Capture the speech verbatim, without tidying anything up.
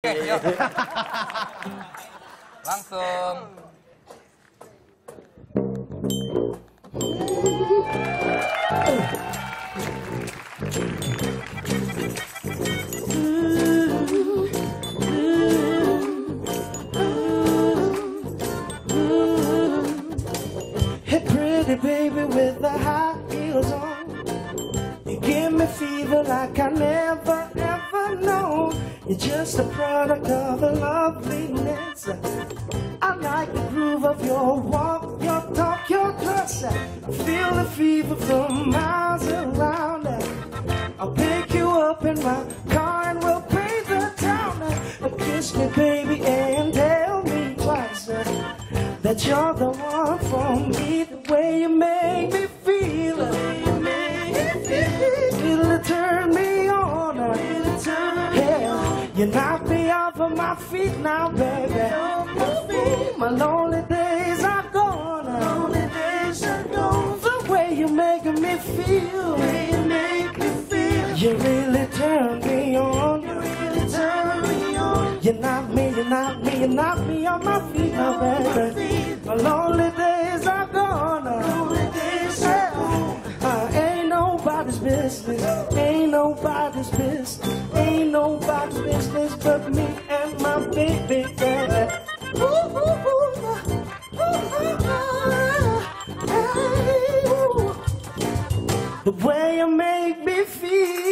Oke, yuk. Langsung. Hey pretty baby with the high heels on, you give me fever like I never ever known. You're just a product of a loveliness. I like the groove of your walk, your talk, your dress. I feel the fever from miles around. I'll pick you up in my car and we'll paint the town. Kiss me baby and tell me twice that you're the one for me. The way you make me feel, the way you make me feel, it'll turn me on. It'll turn me on. You knock me off of my feet now, baby. My lonely days are gone. Lonely days are gone. The way you make me feel, the way you make me feel, you really turn me on. You really turn me on. You knock me, you knock me, you knock me on my feet now, baby. My lonely days are gone. Lonely days are gone. Uh, ain't nobody's business. Ain't nobody's business. Ain't nobody's business but me and my baby, baby. Ooh, ooh, ooh, ooh, ooh, ooh, ooh. The way you make me feel.